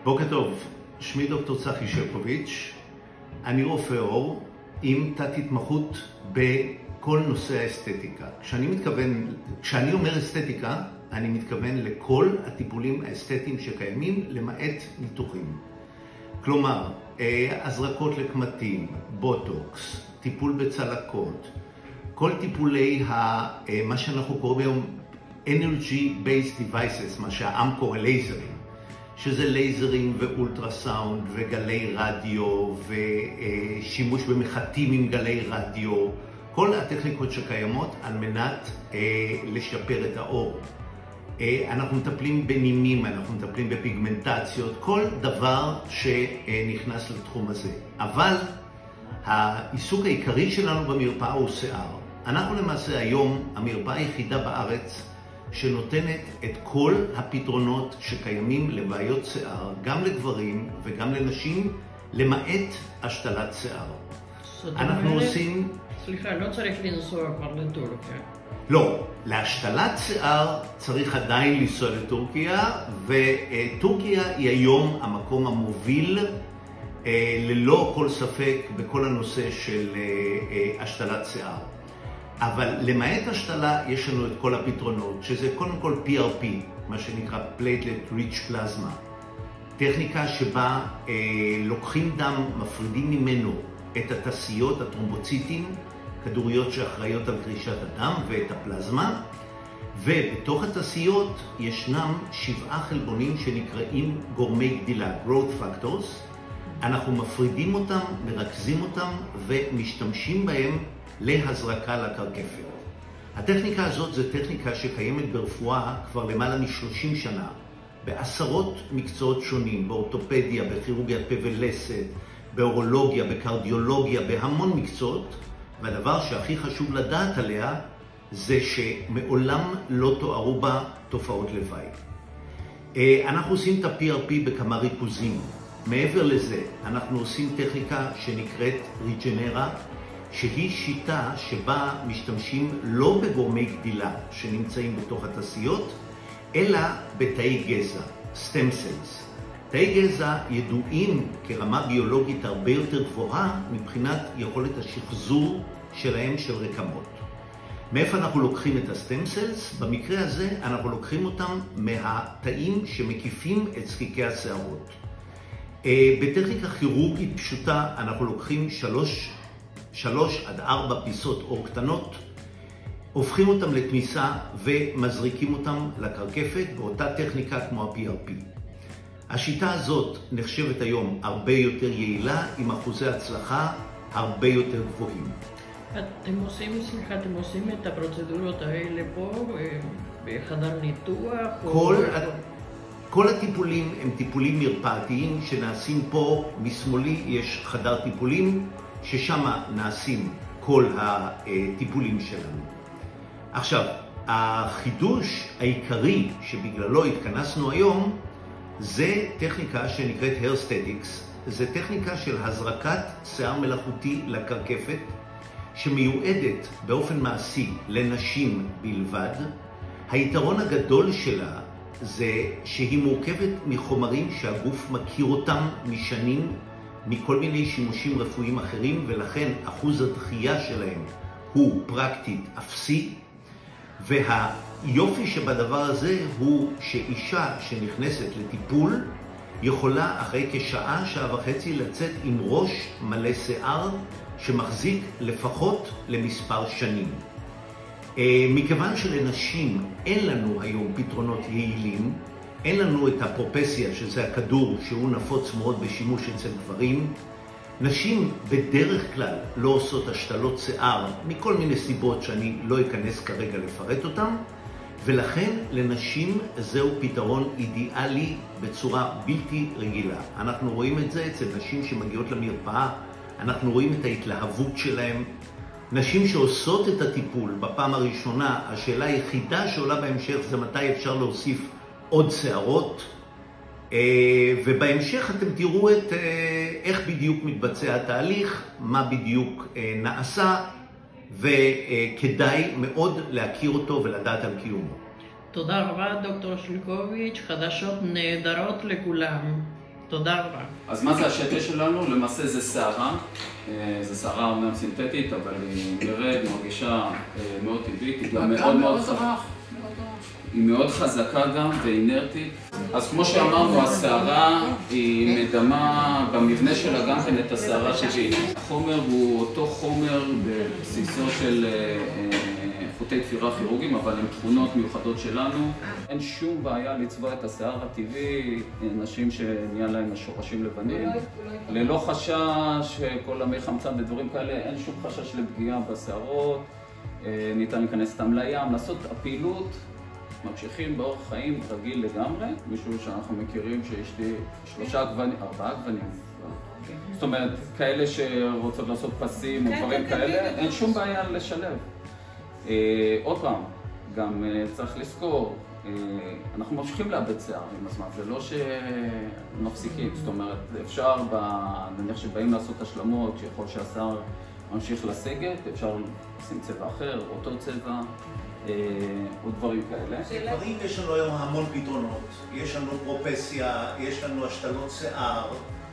בוקר טוב, שמי דוקטור צחי שרקוביץ', אני רופא עור עם תת התמחות בכל נושא האסתטיקה. כשאני אומר אסתטיקה, אני מתכוון לכל הטיפולים האסתטיים שקיימים, למעט ניתוחים. כלומר, הזרקות לקמטים, בוטוקס, טיפול בצלקות, כל טיפולי מה שאנחנו קוראים היום Energy Based Devices, מה שהעם קורא לייזרים, שזה לייזרים ואולטרסאונד וגלי רדיו ושימוש במחטים עם גלי רדיו, כל הטכניקות שקיימות על מנת לשפר את האור. אנחנו מטפלים בנימים, אנחנו מטפלים בפיגמנטציות, כל דבר שנכנס לתחום הזה. אבל העיסוק העיקרי שלנו במרפאה הוא שיער. אנחנו למעשה היום המרפאה היחידה בארץ שנותנת את כל הפתרונות שקיימים לבעיות שיער, גם לגברים וגם לנשים, למעט השתלת שיער. אנחנו עושים... סליחה, לא צריך לנסוע כבר לטורקיה. לא, להשתלת שיער צריך עדיין לנסוע לטורקיה, וטורקיה היא היום המקום המוביל ללא כל ספק בכל הנושא של השתלת שיער. אבל למעט השתלה יש לנו את כל הפתרונות, שזה קודם כל PRP, מה שנקרא Platelet Rich Plasma. טכניקה שבה לוקחים דם, מפרידים ממנו את התסיות, הטרומבוציטים, כדוריות שאחראיות על קרישת הדם ואת הפלזמה, ובתוך התסיות ישנם 7 חלבונים שנקראים גורמי גדילה, Growth Factors. אנחנו מפרידים אותם, מרכזים אותם ומשתמשים בהם להזרקה לקרקפת. הטכניקה הזאת זו טכניקה שקיימת ברפואה כבר למעלה מ-30 שנה, בעשרות מקצועות שונים, באורתופדיה, בכירורגיה פה ולסת, באורולוגיה, בקרדיולוגיה, בהמון מקצועות, והדבר שהכי חשוב לדעת עליה זה שמעולם לא תוארו בה תופעות לוואי. אנחנו עושים את ה-PRP בכמה ריכוזים. מעבר לזה, אנחנו עושים טכניקה שנקראת ריג'נרה, שהיא שיטה שבה משתמשים לא בגורמי גדילה שנמצאים בתוך התסיות, אלא בתאי גזע, stem cells. תאי גזע ידועים כרמה ביולוגית הרבה יותר גבוהה מבחינת יכולת השחזור שלהם של רקמות. מאיפה אנחנו לוקחים את הסטם סלס? במקרה הזה אנחנו לוקחים אותם מהתאים שמקיפים את זקיקי השערות. בטכניקה כירורגית פשוטה אנחנו לוקחים 3 עד 4 פיסות אור קטנות, הופכים אותם לתמיסה ומזריקים אותם לקרקפת באותה טכניקה כמו ה-PRP. השיטה הזאת נחשבת היום הרבה יותר יעילה, עם אחוזי הצלחה הרבה יותר גבוהים. אתם עושים את הפרוצדורות האלה פה בחדר ניתוח? כל הטיפולים הם טיפולים מרפאתיים שנעשים פה. משמאלי יש חדר טיפולים ששם נעשים כל הטיפולים שלנו. עכשיו, החידוש העיקרי שבגללו התכנסנו היום זה טכניקה שנקראת Hairstetics. זה טכניקה של הזרקת שיער מלאכותי לקרקפת שמיועדת באופן מעשי לנשים בלבד. היתרון הגדול שלה זה שהיא מורכבת מחומרים שהגוף מכיר אותם משנים, מכל מיני שימושים רפואיים אחרים, ולכן אחוז הדחייה שלהם הוא פרקטית אפסי. והיופי שבדבר הזה הוא שאישה שנכנסת לטיפול יכולה אחרי כשעה, שעה וחצי לצאת עם ראש מלא שיער שמחזיק לפחות למספר שנים. מכיוון שלנשים אין לנו היום פתרונות יעילים, אין לנו את הפרופסיה, שזה הכדור שהוא נפוץ מאוד בשימוש אצל גברים, נשים בדרך כלל לא עושות השתלות שיער מכל מיני סיבות שאני לא אכנס כרגע לפרט אותם, ולכן לנשים זהו פתרון אידיאלי בצורה בלתי רגילה. אנחנו רואים את זה אצל נשים שמגיעות למרפאה, אנחנו רואים את ההתלהבות שלהם. נשים שעושות את הטיפול בפעם הראשונה, השאלה היחידה שעולה בהמשך זה מתי אפשר להוסיף עוד שערות, ובהמשך אתם תראו את איך בדיוק מתבצע התהליך, מה בדיוק נעשה, וכדאי מאוד להכיר אותו ולדעת על קיומו. תודה רבה דוקטור שלקוביץ', חדשות נהדרות לכולם. תודה רבה. אז מה זה השתל שלנו? למעשה זה שערה. זו שערה אומנם סינתטית, אבל היא נראית, מרגישה מאוד טבעית. היא גם מאוד מאוד חזקה. היא מאוד חזקה גם ואינרטית. אז כמו שאמרנו, השערה היא מדמה במבנה שלה גם כן את השערה הטבעית. החומר הוא אותו חומר בבסיסו של חוטי תפירה כירורגיים, אבל עם תכונות מיוחדות שלנו. אין שום בעיה לצבוע את השיער הטבעי, נשים שנהיה להם השורשים לבנים. ללא חשש, כל המי חמצן ודברים כאלה, אין שום חשש לפגיעה בשערות. ניתן להיכנס אותם לים, לעשות הפעילות. ממשיכים באורח חיים רגיל לגמרי, מישהו שאנחנו מכירים שיש לי 4 גוונים. זאת אומרת, כאלה שרוצות לעשות פסים או דברים כאלה, אין שום בעיה לשלב. עוד פעם, גם צריך לזכור, אנחנו ממשיכים לאבד שיער עם הזמן, זה לא שמפסיקים. זאת אומרת, אפשר, נניח שבאים לעשות השלמות, שיכול שהשיער ממשיך לסגת, אפשר לשים צבע אחר, אותו צבע. או דברים כאלה. דברים יש לנו היום המון פתרונות. יש לנו פרופסיה, יש לנו השתלות שיער.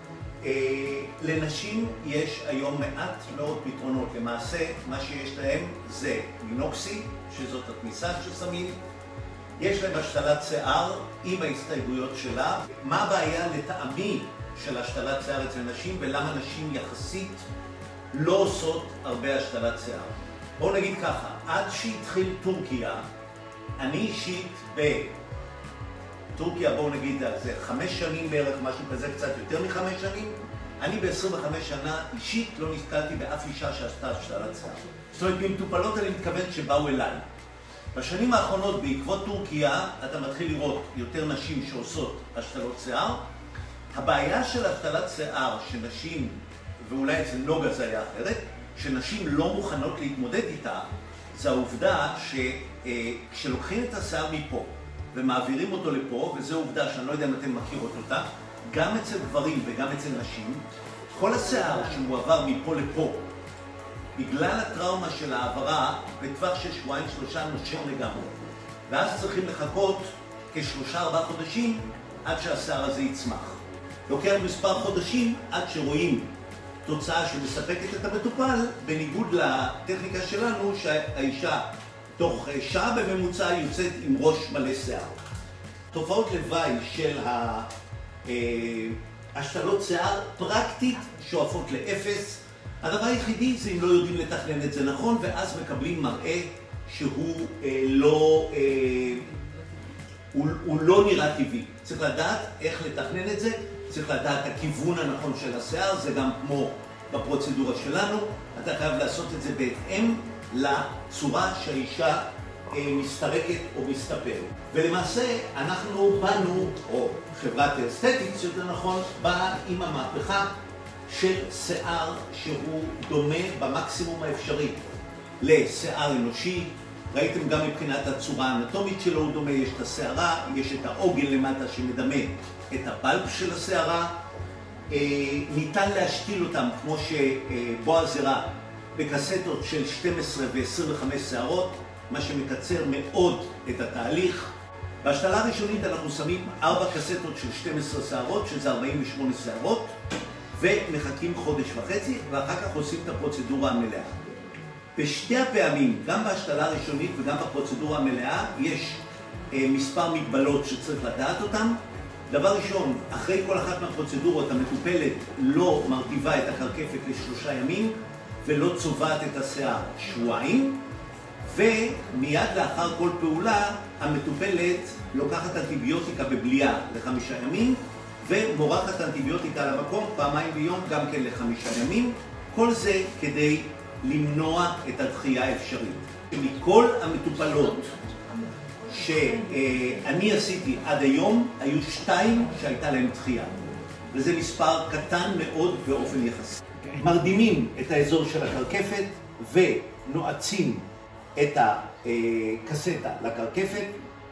לנשים יש היום מעט מאוד פתרונות. למעשה, מה שיש להם זה מינוקסי, שזאת התמיסה ששמים. יש להם השתלת שיער עם ההסתייגויות שלה. מה הבעיה לטעמי של השתלת שיער אצל נשים ולמה נשים יחסית לא עושות הרבה השתלת שיער? בואו נגיד ככה, עד שהתחיל טורקיה, אני אישית בטורקיה, בואו נגיד על זה 5 שנים בערך, משהו כזה, קצת יותר מ5 שנים, אני ב-25 שנה אישית לא נתקלתי באף אישה שעשתה השתלת שיער. זאת אומרת, במטופלות אני מתכוון שבאו אליי. בשנים האחרונות, בעקבות טורקיה, אתה מתחיל לראות יותר נשים שעושות השתלות שיער. הבעיה של השתלת שיער שנשים, ואולי אצל נוגה זה היה אחרת, שנשים לא מוכנות להתמודד איתה, זה העובדה שכשלוקחים את השיער מפה ומעבירים אותו לפה, וזו עובדה שאני לא יודע אם אתם מכירות אותה, גם אצל גברים וגם אצל נשים, כל השיער שמועבר מפה לפה, בגלל הטראומה של העברה, בטווח של 2-3 נושר לגמרי. ואז צריכים לחכות כ3-4 חודשים עד שהשיער הזה יצמח. לוקח מספר חודשים עד שרואים תוצאה שמספקת את המטופל, בניגוד לטכניקה שלנו שהאישה תוך שעה בממוצע יוצאת עם ראש מלא שיער. תופעות לוואי של השתלות שיער פרקטית שואפות לאפס. הדבר היחידי זה אם לא יודעים לתכנן את זה נכון, ואז מקבלים מראה שהוא לא נראה טבעי. צריך לדעת איך לתכנן את זה. צריך לדעת הכיוון הנכון של השיער, זה גם כמו בפרוצדורה שלנו, אתה חייב לעשות את זה בהתאם לצורה שהאישה מסתרקת או מסתפרת. ולמעשה אנחנו באנו, או חברת אסתטית, שזה נכון, באה עם המהפכה של שיער שהוא דומה במקסימום האפשרי לשיער אנושי. ראיתם גם מבחינת הצורה האנטומית שלו הוא דומה, יש את השערה, יש את העוגן למטה שמדמה את הבלב של השערה. ניתן להשתיל אותם, כמו שבועז הראה, בקסטות של 12 ו-25 שערות, מה שמקצר מאוד את התהליך. בהשתלה הראשונית אנחנו שמים 4 קסטות של 12 שערות, שזה 48 שערות, ומחכים 1.5 חודש, ואחר כך עושים את הפרוצדורה המלאה. בשתי הפעמים, גם בהשתלה הראשונית וגם בפרוצדורה המלאה, יש מספר מגבלות שצריך לדעת אותן. דבר ראשון, אחרי כל אחת מהפרוצדורות המטופלת לא מרטיבה את הקרקפת ל3 ימים ולא צובעת את השיער 2 שבועות, ומיד לאחר כל פעולה המטופלת לוקחת אנטיביוטיקה בבליעה ל5 ימים ומורחת אנטיביוטיקה למקום 2 ביום גם כן ל5 ימים. כל זה כדי למנוע את הדחייה האפשרית. מכל המטופלות שאני עשיתי עד היום, היו 2 שהייתה להם דחייה. וזה מספר קטן מאוד באופן יחסי. מרדימים את האזור של הקרקפת ונועצים את הקסטה לקרקפת,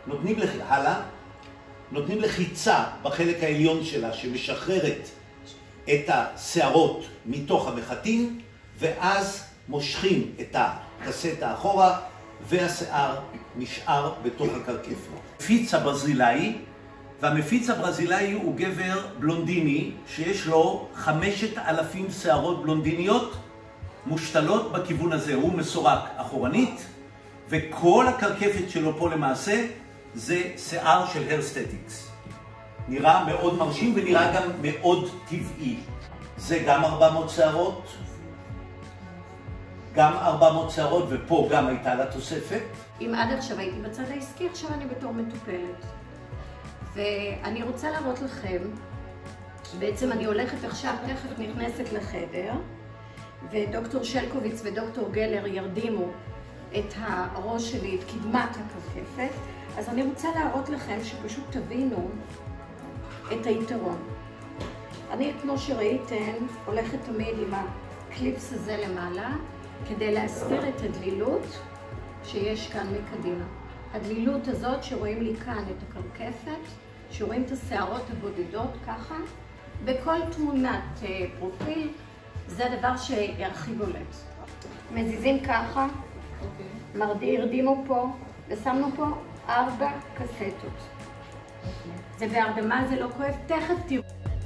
נותנים לחיצה בחלק העליון שלה שמשחררת את השערות מתוך המחטים, ואז מושכים את הקסטה אחורה והשיער נשאר בתוך הקרקפת. פיצה ברזילאי והמפיץ הברזילאי הוא גבר בלונדיני שיש לו 5,000 שערות בלונדיניות מושתלות בכיוון הזה. הוא מסורק אחורנית, וכל הקרקפת שלו פה למעשה זה שיער של הרסטטיקס. נראה מאוד מרשים ונראה גם מאוד טבעי. זה גם 400 שערות, גם 400 שערות, ופה גם הייתה לה תוספת. אם עד עכשיו הייתי בצד העסקי, עכשיו אני בתור מטופלת. ואני רוצה להראות לכם, בעצם אני הולכת עכשיו, תכף נכנסת לחדר, ודוקטור שלקוביץ ודוקטור גלר ירדימו את הראש שלי, את קדמת הקרקפת. אז אני רוצה להראות לכם שפשוט תבינו את היתרון. אני, כמו שראיתם, הולכת תמיד עם הקליפס הזה למעלה, כדי להסתיר את הדלילות שיש כאן מקדימה. הדלילות הזאת שרואים לי כאן את הקרקפת, שרואים את השערות הבודדות ככה, בכל תמונת פרופיל, זה הדבר שירחיב בולט. מזיזים ככה, הרדימו פה, ושמנו פה 4 קסטות. זה בהרדמה, זה לא כואב, תכף תראו.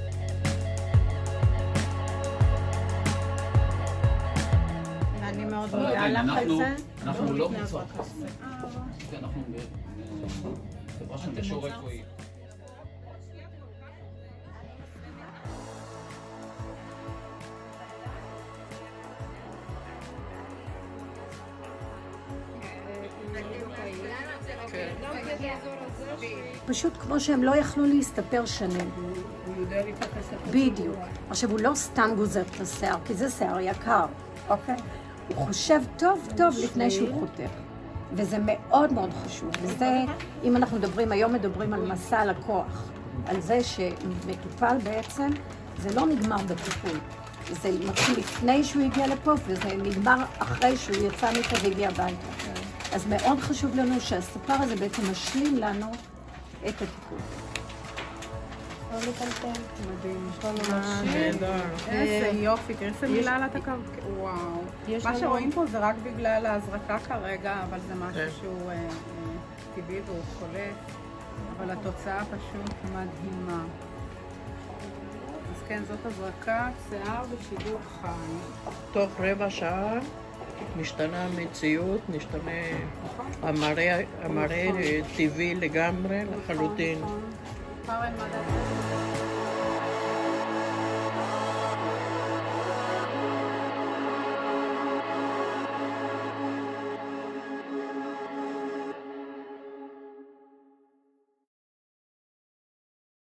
ואני מאוד מודה לך את זה. אנחנו לא מוצאות. אנחנו חברה של מכשור רפואי. פשוט כמו שהם לא יכלו להסתפר שנים. הוא יודע להתייחס את זה. בדיוק. עכשיו, הוא לא סתם גוזר את השיער, כי זה שיער יקר, אוקיי? הוא חושב טוב טוב לפני שהוא חותך. וזה מאוד מאוד חשוב. וזה, אם אנחנו מדברים, היום מדברים על מסע לקוח, על זה שמטופל בעצם, זה לא נגמר בטיפול. זה מתחיל לפני שהוא הגיע לפה, וזה נגמר אחרי שהוא יצא מפה והגיע הביתה. אז מאוד חשוב לנו שהספר הזה בעצם משלים לנו את הטיפול. מדהים, איזה יופי, תראי איזה מילה על התקר, וואו. מה שרואים פה זה רק בגלל ההזרקה כרגע, אבל זה משהו שהוא טבעי והוא חולף, אבל התוצאה פשוט מדהימה. אז כן, זאת הזרקת שיער בשידור חי. תוך רבע שעה משתנה המציאות, משתנה המראה טבעי לגמרי, לחלוטין. פארל מדע.